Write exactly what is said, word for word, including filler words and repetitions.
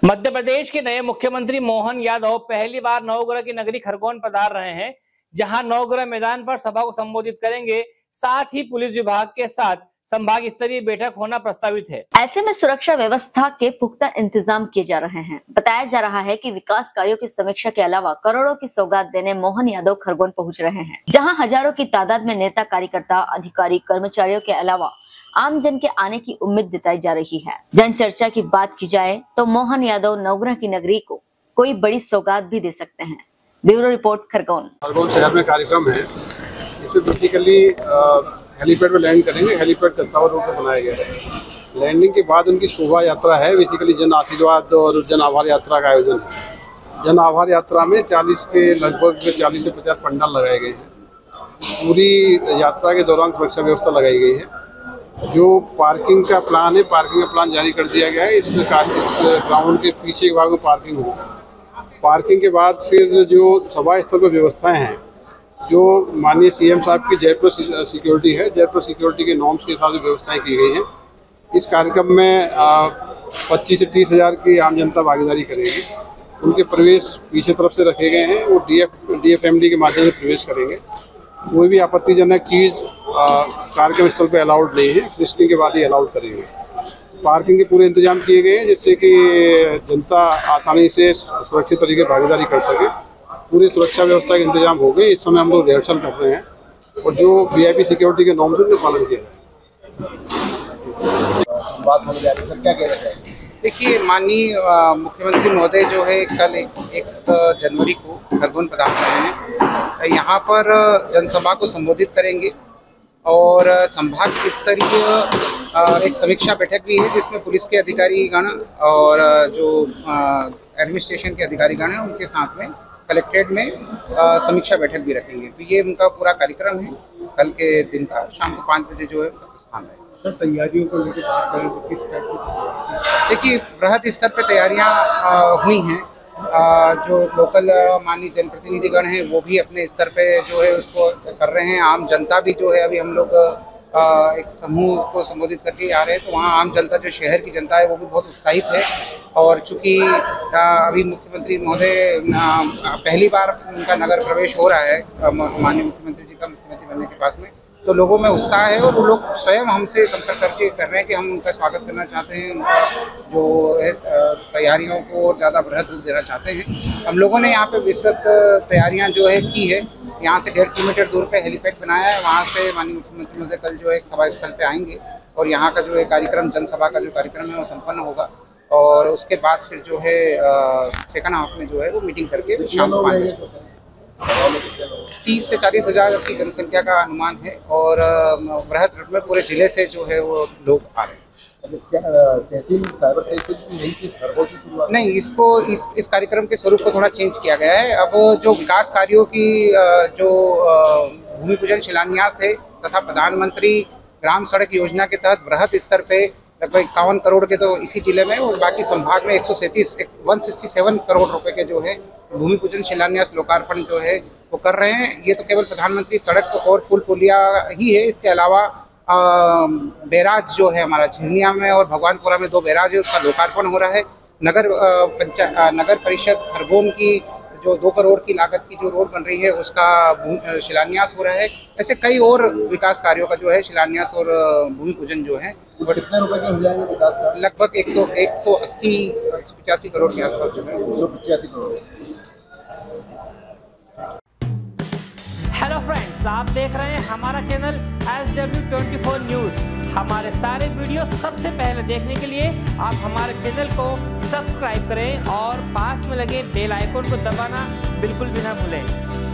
मध्य प्रदेश के नए मुख्यमंत्री मोहन यादव पहली बार नवग्रह की नगरी खरगोन पधार रहे हैं, जहां नवग्रह मैदान पर सभा को संबोधित करेंगे। साथ ही पुलिस विभाग के साथ संभाग स्तरीय बैठक होना प्रस्तावित है। ऐसे में सुरक्षा व्यवस्था के पुख्ता इंतजाम किए जा रहे हैं। बताया जा रहा है कि विकास कार्यों की समीक्षा के अलावा करोड़ों की सौगात देने मोहन यादव खरगोन पहुंच रहे हैं, जहां हजारों की तादाद में नेता, कार्यकर्ता, अधिकारी, कर्मचारियों के अलावा आम जन के आने की उम्मीद जताई जा रही है। जन चर्चा की बात की जाए तो मोहन यादव नवग्रह की नगरी को कोई बड़ी सौगात भी दे सकते हैं। Bureau report, Khargone. खरगोन शहर में कार्यक्रम है। इसमें बेसिकली हेलीपैड में लैंड करेंगे। हेलीपैड कस्तावर रोड पर बनाया गया है। लैंडिंग के बाद उनकी शोभा यात्रा है। बेसिकली जन आशीर्वाद और जन आभार यात्रा का आयोजन है। जन आभार यात्रा में चालीस के लगभग चालीस से पचास पंडाल लगाए गए हैं। पूरी यात्रा के दौरान सुरक्षा व्यवस्था लगाई गई है। जो पार्किंग का प्लान है, पार्किंग का प्लान जारी कर दिया गया है। इस, इस ग्राउंड के पीछे के भाग में पार्किंग होगा। पार्किंग के बाद फिर जो सभा स्थल पर व्यवस्थाएं हैं, जो माननीय सीएम साहब की जयपुर सिक्योरिटी है, जयपुर सिक्योरिटी के नॉर्म्स के हिसाब से व्यवस्थाएं की गई हैं। इस कार्यक्रम में पच्चीस से तीस हज़ार की आम जनता भागीदारी करेगी। उनके प्रवेश पीछे तरफ से रखे गए हैं। वो डीएफ डीएफएमडी के माध्यम से प्रवेश करेंगे। कोई भी आपत्तिजनक चीज़ कार्यक्रम स्थल पर अलाउड नहीं है। फ्रिस्किंग के बाद ही अलाउड करेंगे। पार्किंग के पूरे इंतजाम किए गए हैं, जिससे कि जनता आसानी से सुरक्षित तरीके से भागीदारी कर सके। पूरी सुरक्षा व्यवस्था के इंतजाम हो गए। इस समय हम लोग रिहर्सल कर रहे हैं और जो वीआईपी सिक्योरिटी के नॉर्म्स का पालन किया बात हो जाती है। क्या कह रहे हैं? देखिए, माननीय मुख्यमंत्री महोदय जो है कल एक, एक जनवरी को खरगोन पधार रहे हैं। यहाँ पर जनसभा को संबोधित करेंगे और संभाग स्तरीय एक समीक्षा बैठक भी है, जिसमें पुलिस के अधिकारीगण और जो एडमिनिस्ट्रेशन के अधिकारीगण हैं उनके साथ में कलेक्ट्रेट में आ, समीक्षा बैठक भी रखेंगे। तो ये उनका पूरा कार्यक्रम है कल के दिन का। शाम को पाँच बजे जो है स्थान है। सर, तैयारियों को लेकर बात करें तो किस टाइप की? देखिए, वृहद स्तर पे तैयारियां हुई हैं। आ, जो लोकल माननीय जनप्रतिनिधिगण हैं वो भी अपने स्तर पे जो है उसको कर रहे हैं। आम जनता भी जो है, अभी हम लोग आ, एक समूह को संबोधित करके आ रहे हैं, तो वहाँ आम जनता, जो शहर की जनता है, वो भी बहुत उत्साहित है। और चूँकि अभी मुख्यमंत्री महोदय पहली बार उनका नगर प्रवेश हो रहा है, माननीय मुख्यमंत्री जी का मुख्यमंत्री बनने के पास में, तो लोगों में उत्साह है और वो लोग स्वयं हमसे संपर्क करके कर रहे हैं कि हम उनका स्वागत करना चाहते हैं। उनका जो है तैयारियों को और ज़्यादा वृहद रूप देना चाहते हैं। हम लोगों ने यहाँ पे विस्तृत तैयारियाँ जो है की है। यहाँ से डेढ़ किलोमीटर दूर पे हेलीपैड बनाया है। वहाँ से माननीय मुख्यमंत्री महोदय कल जो है सभा स्थल पे आएंगे और यहाँ का जो है कार्यक्रम, जनसभा का जो कार्यक्रम है वो संपन्न होगा। और उसके बाद फिर जो है सेकंड हाफ में जो है वो मीटिंग करके शाम को पाँच बजे तीस से चालीस हजार की जनसंख्या का अनुमान है। और वृहद रूप में पूरे जिले से जो है वो लोग आ रहे हैं। तहसील साइबर तहसील की यही चीज खरगोन से शुरुआत नहीं, इसको इस इस कार्यक्रम के स्वरूप को थोड़ा चेंज किया गया है। अब जो विकास कार्यों की जो भूमि पूजन शिलान्यास है तथा प्रधानमंत्री ग्राम सड़क योजना के तहत वृहद स्तर पे लगभग इक्यावन करोड़ के तो इसी जिले में और बाकी संभाग में एक सौ सैंतीस एक सौ सड़सठ करोड़ रुपए के जो है भूमि पूजन शिलान्यास लोकार्पण जो है वो कर रहे हैं। ये तो केवल प्रधानमंत्री सड़क और पुल पुलिया ही है। इसके अलावा बैराज जो है हमारा झिरनिया में और भगवानपुरा में दो बैराज है, उसका लोकार्पण हो रहा है। नगर पंचा नगर परिषद खरगोन की जो दो करोड़ की लागत की जो रोड बन रही है उसका शिलान्यास हो रहा है। ऐसे कई और विकास कार्यों का जो है शिलान्यास और भूमि पूजन जो है कितने रुपए के हो जाएंगे विकास कार्य? लगभग एक सौ एक सौ अस्सी एक सौ पचासी करोड़ के आसपास जो है एक सौ पचासी करोड़। हेलो फ्रेंड्स, आप देख रहे हैं हमारा channel S W twenty four news. हमारे सारे वीडियो सबसे पहले देखने के लिए आप हमारे चैनल को सब्सक्राइब करें और पास में लगे बेल आइकन को दबाना बिल्कुल भी ना भूलें।